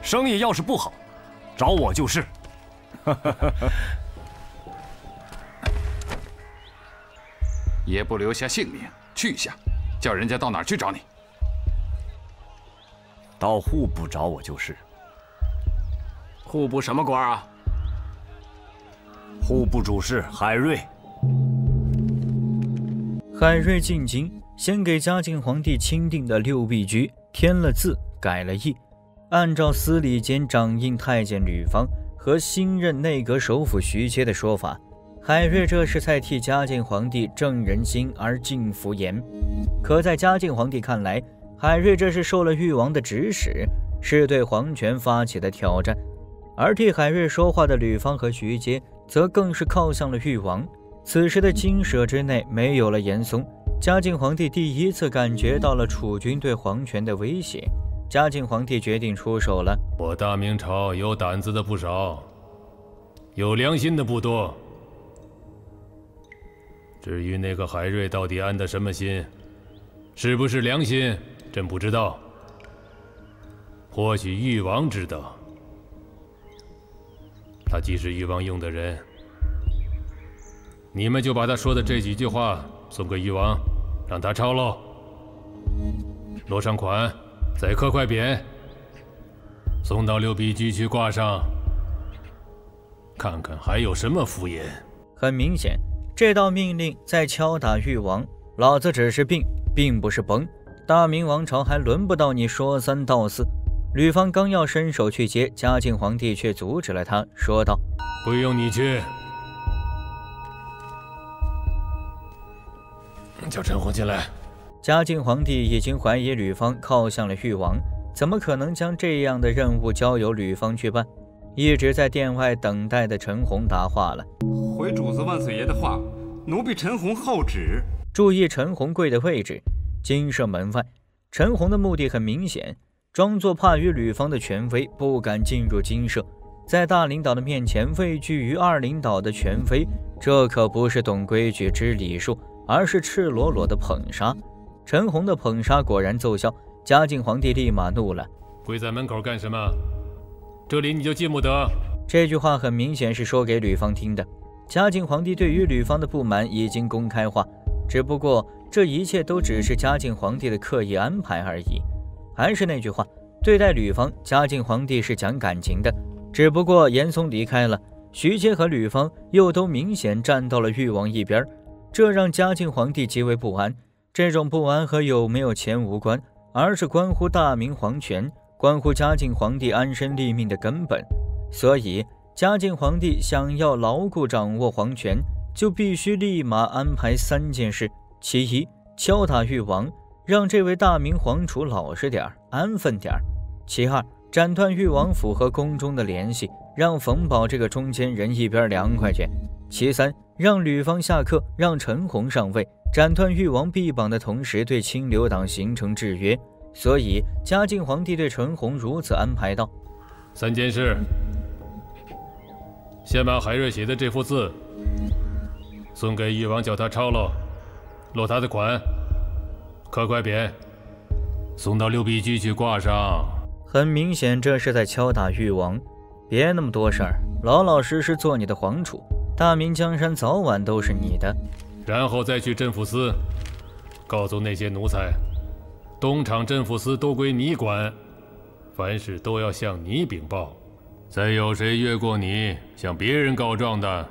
生意要是不好，找我就是。 也不留下姓名，去下，叫人家到哪儿去找你？ 到户部找我就是。 户部什么官啊？ 户部主事海瑞。 海瑞进京，先给嘉靖皇帝钦定的六必居添了字，改了意，按照司礼监掌印太监吕方和新任内阁首辅徐阶的说法，海瑞这是在替嘉靖皇帝正人心而尽服言。可在嘉靖皇帝看来，海瑞这是受了誉王的指使，是对皇权发起的挑战，而替海瑞说话的吕方和徐阶则更是靠向了誉王。此时的京舍之内没有了严嵩，嘉靖皇帝第一次感觉到了楚军对皇权的威胁。嘉靖皇帝决定出手了。 我大明朝有胆子的不少，有良心的不多。至于那个海瑞到底安的什么心，是不是良心，朕不知道。或许誉王知道。他既是誉王用的人，你们就把他说的这几句话送给誉王，让他抄喽，落上款，再刻块匾，送到六必居去挂上，看看还有什么敷衍。 很明显，这道命令在敲打誉王，老子只是病，并不是崩。大明王朝还轮不到你说三道四。吕方刚要伸手去接，嘉靖皇帝却阻止了他，说道：“ 不用你去，叫陈洪进来。” 嘉靖皇帝已经怀疑吕方靠向了誉王，怎么可能将这样的任务交由吕方去办？一直在殿外等待的陈洪答话了：“ 回主子万岁爷的话，奴婢陈洪候旨。” 注意陈洪贵的位置，京舍门外。陈洪的目的很明显，装作怕于吕方的权威，不敢进入京舍，在大领导的面前畏惧于二领导的权威，这可不是懂规矩知礼数，而是赤裸裸的捧杀。陈洪的捧杀果然奏效，嘉靖皇帝立马怒了：“ 跪在门口干什么？这里你就进不得。” 这句话很明显是说给吕方听的。嘉靖皇帝对于吕方的不满已经公开化，只不过这一切都只是嘉靖皇帝的刻意安排而已。还是那句话，对待吕方，嘉靖皇帝是讲感情的，只不过严嵩离开了，徐阶和吕方又都明显站到了誉王一边，这让嘉靖皇帝极为不安。这种不安和有没有钱无关，而是关乎大明皇权，关乎嘉靖皇帝安身立命的根本。所以嘉靖皇帝想要牢固掌握皇权，就必须立马安排3件事：其一，敲打誉王，让这位大明皇储老实点，安分点；其二，斩断誉王府和宫中的联系，让冯保这个中间人一边凉快去；其三，让吕方下课，让陈洪上位，斩断誉王臂膀的同时对清流党形成制约。所以嘉靖皇帝对陈洪如此安排道 ：3件事，先把海瑞写的这幅字送给誉王，叫他抄了，落他的款，刻块匾，送到六必居去挂上。 很明显这是在敲打誉王，别那么多事儿，老老实实做你的皇储，大明江山早晚都是你的。 然后再去镇抚司，告诉那些奴才，东厂镇抚司都归你管，凡事都要向你禀报。再有谁越过你向别人告状的，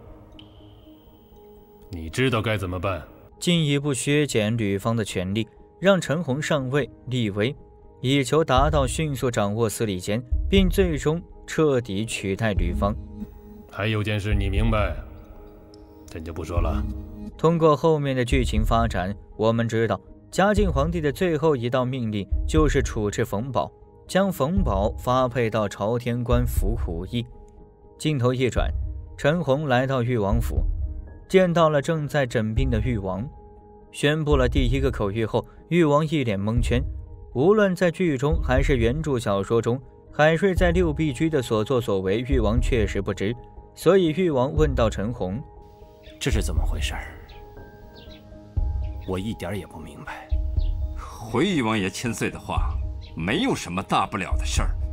你知道该怎么办。 进一步削减吕方的权力，让陈洪上位立威，以求达到迅速掌握司礼监，并最终彻底取代吕方。 还有件事你明白，朕就不说了。 通过后面的剧情发展，我们知道嘉靖皇帝的最后一道命令就是处置冯保，将冯保发配到朝天官府虎邑。镜头一转，陈洪来到誉王府，见到了正在诊病的誉王，宣布了第一个口谕后，誉王一脸蒙圈。无论在剧中还是原著小说中，海瑞在六必居的所作所为，誉王确实不知，所以誉王问到陈洪：“ 这是怎么回事？我一点也不明白。” 回誉王爷千岁的话，没有什么大不了的事儿，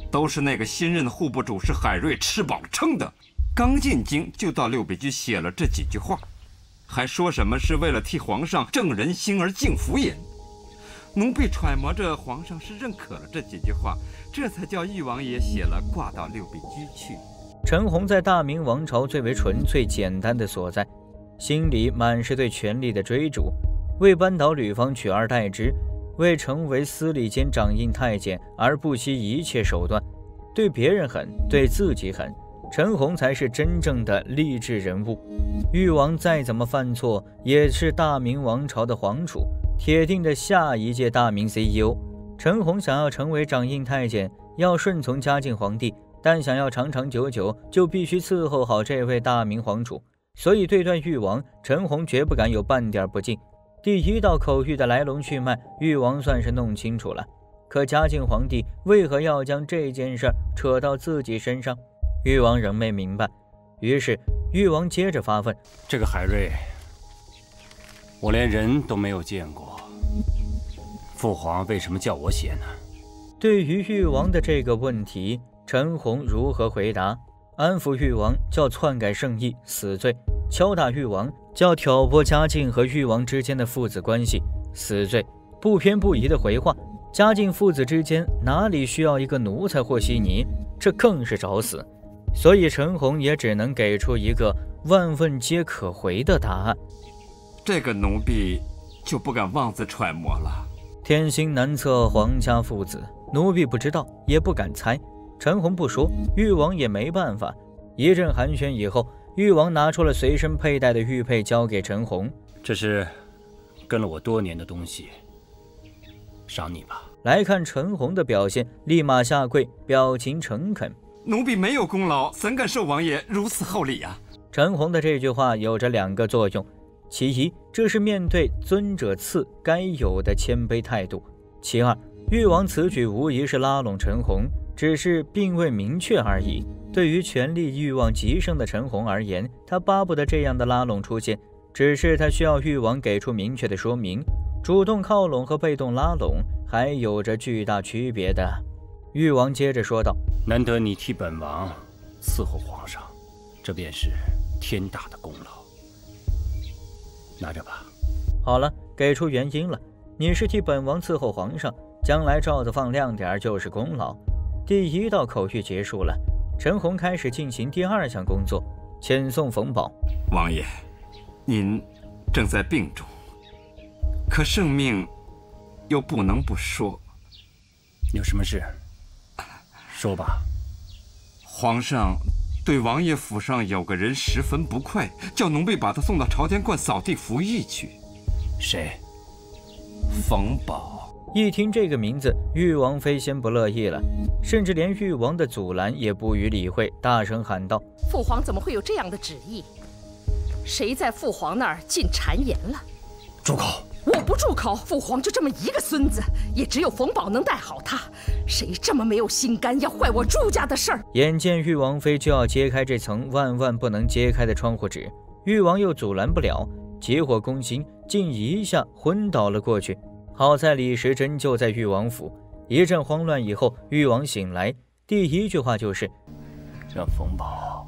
都是那个新任户部主事海瑞吃饱了撑的，刚进京就到六必居写了这几句话，还说什么是为了替皇上正人心而敬福也。奴婢揣摩着皇上是认可了这几句话，这才叫裕王爷写了挂到六必居去。 陈洪在大明王朝最为纯粹简单的所在，心里满是对权力的追逐，为扳倒吕方取而代之，为成为司礼监掌印太监而不惜一切手段，对别人狠，对自己狠。陈洪才是真正的励志人物。裕王再怎么犯错，也是大明王朝的皇储，铁定的下一届大明 CEO。陈洪想要成为掌印太监，要顺从嘉靖皇帝，但想要长长久久，就必须伺候好这位大明皇储。所以对待裕王，陈洪绝不敢有半点不敬。第一道口谕的来龙去脉，裕王算是弄清楚了。可嘉靖皇帝为何要将这件事扯到自己身上？裕王仍没明白。于是裕王接着发问： 这个海瑞，我连人都没有见过，父皇为什么叫我写呢？ 对于裕王的这个问题，陈洪如何回答？安抚裕王叫篡改圣意，死罪；敲打裕王叫挑拨嘉靖和裕王之间的父子关系，死罪。不偏不倚的回话，嘉靖父子之间哪里需要一个奴才和稀泥？这更是找死。所以陈洪也只能给出一个万问皆可回的答案。 这个奴婢就不敢妄自揣摩了。 天心难测皇家父子，奴婢不知道，也不敢猜。陈洪不说，裕王也没办法。一阵寒暄以后，裕王拿出了随身佩戴的玉佩，交给陈洪。 这是跟了我多年的东西，赏你吧。 来看陈洪的表现，立马下跪，表情诚恳。 奴婢没有功劳，怎敢受王爷如此厚礼啊？ 陈洪的这句话有着两个作用：其一，这是面对尊者赐该有的谦卑态度；其二，裕王此举无疑是拉拢陈洪，只是并未明确而已。对于权力欲望极盛的陈洪而言，他巴不得这样的拉拢出现，只是他需要裕王给出明确的说明。主动靠拢和被动拉拢还有着巨大区别的。裕王接着说道： 难得你替本王伺候皇上，这便是天大的功劳。拿着吧。 好了，给出原因了。你是替本王伺候皇上，将来罩子放亮点就是功劳。第一道口谕结束了，陈洪开始进行第二项工作，遣送冯保。 王爷，您正在病中，可圣命又不能不说。 有什么事说吧。 皇上对王爷府上有个人十分不快，叫奴婢把他送到朝天观扫地服役去。 谁？ 冯保。 一听这个名字，裕王妃先不乐意了，甚至连裕王的阻拦也不予理会，大声喊道： 父皇怎么会有这样的旨意？谁在父皇那儿进谗言了？ 住口！ 我不住口，父皇就这么一个孙子，也只有冯保能带好他。谁这么没有心肝，要坏我朱家的事儿？ 眼见裕王妃就要揭开这层万万不能揭开的窗户纸，裕王又阻拦不了，急火攻心，竟一下昏倒了过去。好在李时珍就在裕王府，一阵慌乱以后，裕王醒来，第一句话就是让冯保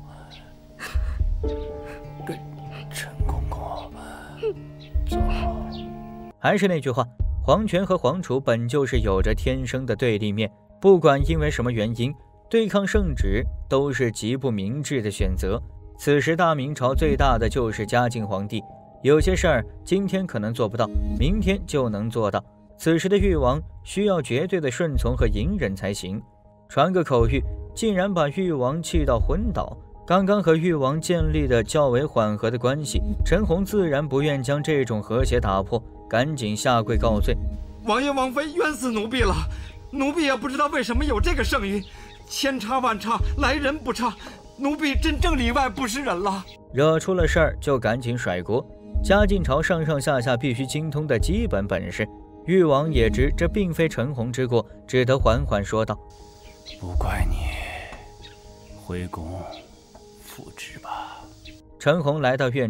跟陈公公走。 还是那句话，皇权和皇储本就是有着天生的对立面，不管因为什么原因，对抗圣旨都是极不明智的选择。此时大明朝最大的就是嘉靖皇帝，有些事儿今天可能做不到，明天就能做到。此时的裕王需要绝对的顺从和隐忍才行。传个口谕，竟然把裕王气到昏倒。刚刚和裕王建立的较为缓和的关系，陈洪自然不愿将这种和谐打破，赶紧下跪告罪： 王爷王妃冤死奴婢了，奴婢也不知道为什么有这个圣谕，千差万差，来人不差，奴婢真正里外不是人了。 惹出了事儿就赶紧甩锅。嘉靖朝上上下下必须精通的基本本事，裕王也知这并非陈洪之过，只得缓缓说道： 不怪你，回宫复职吧。 陈洪来到院中，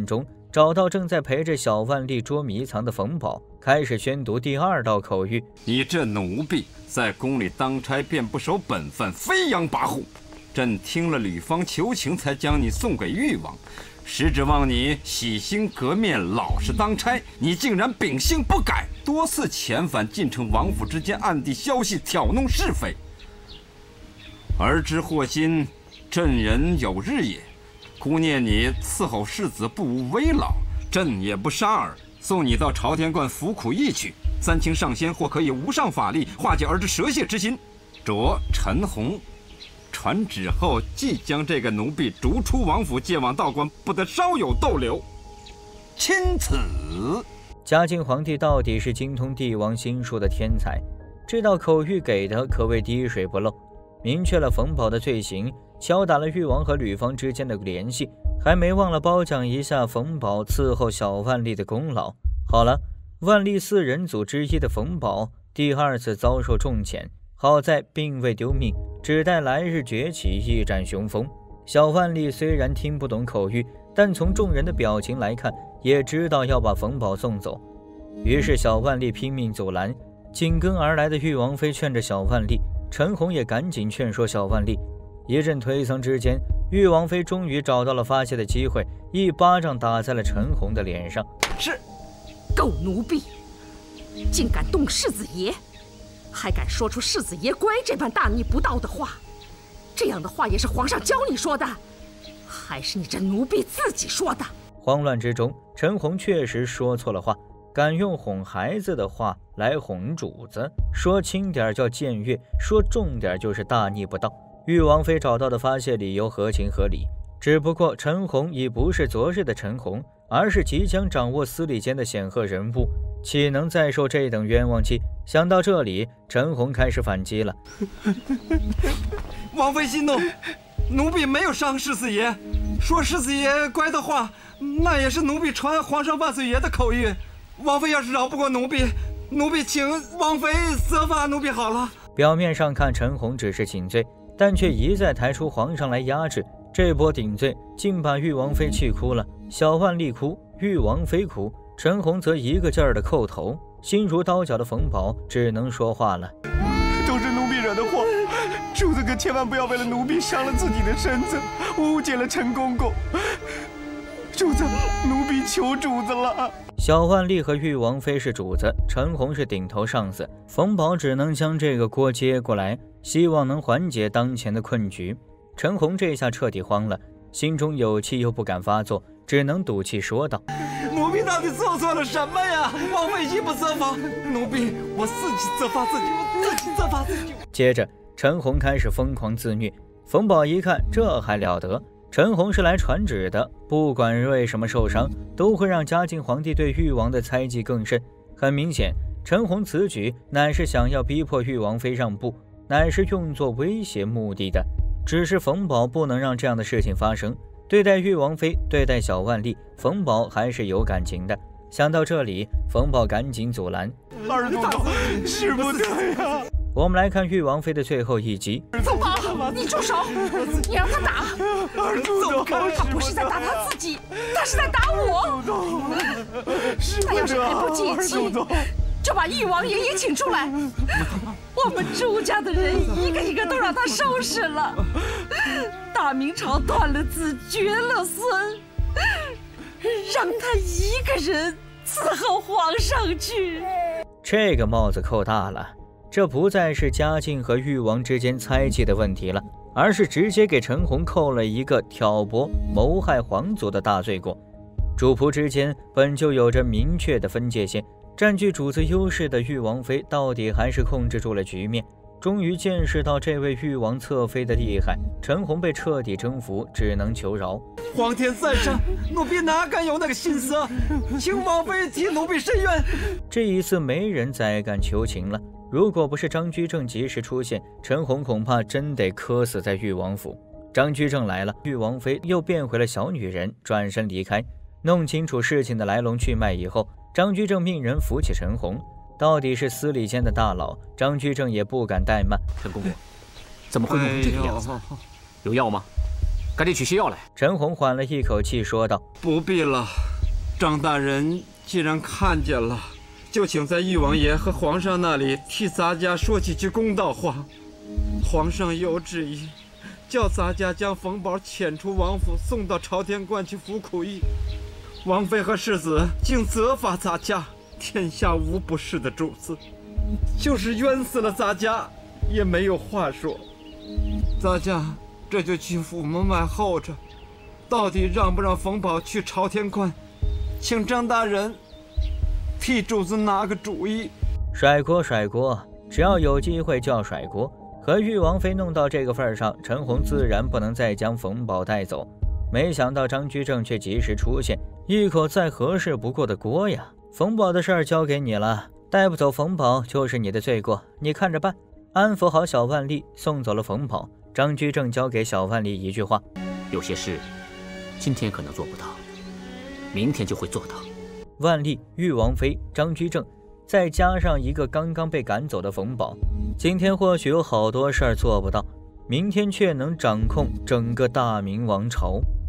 找到正在陪着小万历捉迷藏的冯宝，开始宣读第2道口谕： 你这奴婢在宫里当差便不守本分，飞扬跋扈。朕听了吕方求情，才将你送给誉王，实指望你洗心革面，老实当差。你竟然秉性不改，多次遣返进城王府之间，暗地消息，挑弄是非。儿之祸心，朕人有日也。姑念你伺候世子不无危劳，朕也不杀尔，送你到朝天观服苦役去。三清上仙或可以无上法力化解儿之蛇蝎之心。着陈洪传旨后，即将这个奴婢逐出王府，借往道观，不得稍有逗留。钦此。 嘉靖皇帝到底是精通帝王心术的天才，这道口谕给的可谓滴水不漏，明确了冯宝的罪行，敲打了誉王和吕方之间的联系，还没忘了褒奖一下冯宝伺候小万历的功劳。好了，万历4人组之一的冯宝第2次遭受重谴，好在并未丢命，只待来日崛起，一展雄风。小万历虽然听不懂口谕，但从众人的表情来看，也知道要把冯宝送走。于是小万历拼命阻拦，紧跟而来的誉王妃劝着小万历，陈洪也赶紧劝说小万历。一阵推搡之间，誉王妃终于找到了发泄的机会，一巴掌打在了陈洪的脸上。 是，狗奴婢，竟敢动世子爷，还敢说出世子爷乖这般大逆不道的话。这样的话也是皇上教你说的，还是你这奴婢自己说的？ 慌乱之中，陈洪确实说错了话，敢用哄孩子的话来哄主子，说轻点叫僭越，说重点就是大逆不道。誉王妃找到的发泄理由合情合理，只不过陈洪已不是昨日的陈洪，而是即将掌握司礼监的显赫人物，岂能再受这等冤枉气？想到这里，陈洪开始反击了。 王妃息怒，奴婢没有伤世子爷，说世子爷乖的话，那也是奴婢传皇上万岁爷的口谕。王妃要是饶不过奴婢，奴婢请王妃责罚奴婢好了。 表面上看陈洪只是请罪，但却一再抬出皇上来压制，这波顶罪竟把誉王妃气哭了。小万历哭，誉王妃哭，陈洪则一个劲儿的叩头。心如刀绞的冯宝只能说话了： 都是奴婢惹的祸，主子可千万不要为了奴婢伤了自己的身子，误解了陈公公。主子，奴婢求主子了。 小万历和誉王妃是主子，陈洪是顶头上司，冯宝只能将这个锅接过来，希望能缓解当前的困局。陈洪这下彻底慌了，心中有气又不敢发作，只能赌气说道： 奴婢到底做错了什么呀？王妃一不责罚，奴婢我自己责罚自己，我自己责罚自己。 接着陈洪开始疯狂自虐，冯宝一看这还了得，陈洪是来传旨的，不管为什么受伤，都会让嘉靖皇帝对誉王的猜忌更甚。很明显，陈洪此举乃是想要逼迫誉王妃让步，乃是用作威胁目的的。只是冯宝不能让这样的事情发生，对待誉王妃，对待小万历，冯宝还是有感情的。想到这里，冯宝赶紧阻拦： 二公公，是不对呀。 我们来看誉王妃的最后一击。 冯宝，你住手！你让他打。 二公公， 他不是在打他自己，他是在打我。他要是还不解气，就把誉王爷也请出来，我们朱家的人一个一个都让他收拾了。大明朝断了子，绝了孙，让他一个人伺候皇上去。 这个帽子扣大了，这不再是嘉靖和誉王之间猜忌的问题了，而是直接给陈洪扣了一个挑拨谋害皇族的大罪过。主仆之间本就有着明确的分界线，占据主子优势的誉王妃到底还是控制住了局面，终于见识到这位誉王侧妃的厉害。陈洪被彻底征服，只能求饶： 皇天在上，奴婢哪敢有那个心思，请王妃替奴婢申冤。 这一次没人再敢求情了，如果不是张居正及时出现，陈洪恐怕真得磕死在誉王府。张居正来了，誉王妃又变回了小女人，转身离开。弄清楚事情的来龙去脉以后，张居正命人扶起陈洪。到底是司礼监的大佬，张居正也不敢怠慢。 陈公公，怎么会弄成这个样子？有药吗？赶紧取些药来。 陈洪缓了一口气说道： 不必了， 张大人既然看见了，就请在裕王爷和皇上那里替咱家说几句公道话。皇上有旨意，叫咱家将冯宝遣出王府，送到朝天观去服苦役。王妃和世子竟责罚咱家，天下无不是的主子，就是冤死了咱家，也没有话说。咱家这就去府门外候着，到底让不让冯宝去朝天观，请张大人替主子拿个主意。 甩锅甩锅，只要有机会就要甩锅。和裕王妃弄到这个份上，陈红自然不能再将冯宝带走。没想到张居正却及时出现，一口再合适不过的锅呀！冯宝的事儿交给你了，带不走冯宝就是你的罪过，你看着办。安抚好小万历，送走了冯宝，张居正交给小万历一句话： 有些事今天可能做不到，明天就会做到。 万历、裕王妃、张居正，再加上一个刚刚被赶走的冯宝，今天或许有好多事儿做不到，明天却能掌控整个大明王朝。